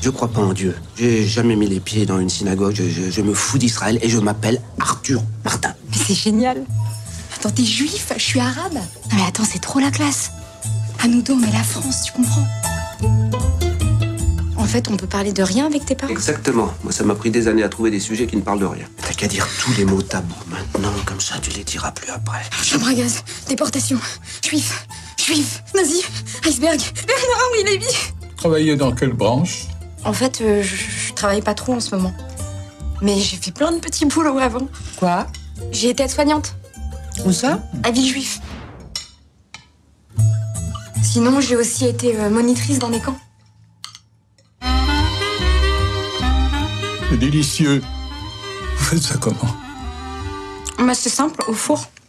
Je crois pas en Dieu. J'ai jamais mis les pieds dans une synagogue. Je me fous d'Israël et je m'appelle Arthur Martin. Mais c'est génial. Attends, t'es juif, je suis arabe. Non mais attends, c'est trop la classe. À nous deux, on est la France, tu comprends? En fait, on peut parler de rien avec tes parents. Exactement. Moi, ça m'a pris des années à trouver des sujets qui ne parlent de rien. T'as qu'à dire tous les mots tabous maintenant, comme ça tu les diras plus après. Chambre à gaz, déportation, juif, nazi, iceberg, Bernard Henri Lévy. Travaillez dans quelle branche? En fait, je travaille pas trop en ce moment. Mais j'ai fait plein de petits boulots avant. Quoi? J'ai été aide-soignante. Où ça? À Villejuif. Sinon, j'ai aussi été monitrice dans des camps. C'est délicieux. Vous faites ça comment? Bah, c'est simple, au four.